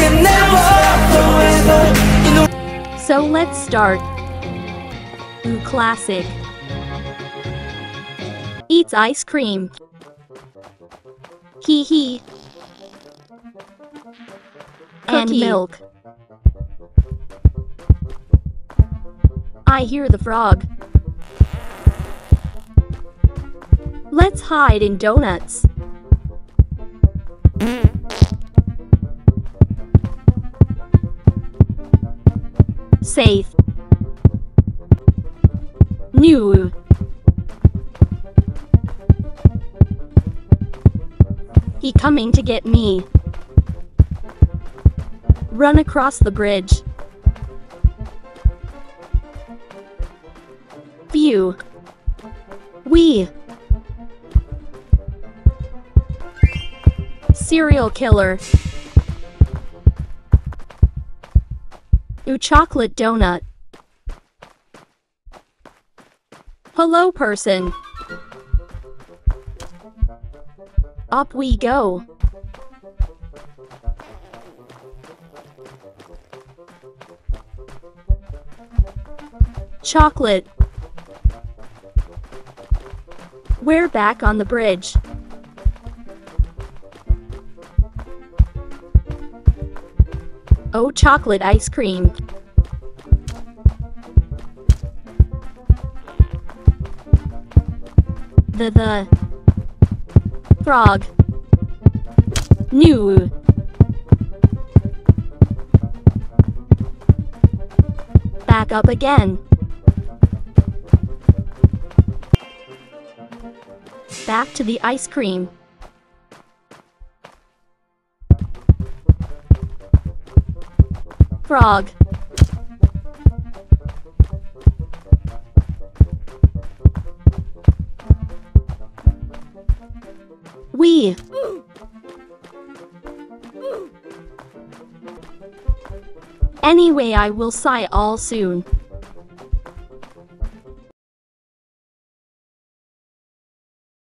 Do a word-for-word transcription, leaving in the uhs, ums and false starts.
can never forever. You know. So let's start. Ooh, classic. Eats ice cream. Hee hee. And Cookie. milk. I hear the frog. Let's hide in donuts. Safe. New. He coming to get me. Run across the bridge. Phew. We. Serial killer. Ooh, chocolate donut. Hello, person. Up we go. Chocolate. We're back on the bridge. Oh, chocolate ice cream. The the frog. New. Back up again. Back to the ice cream. Frog. We. Anyway, I will sigh all soon.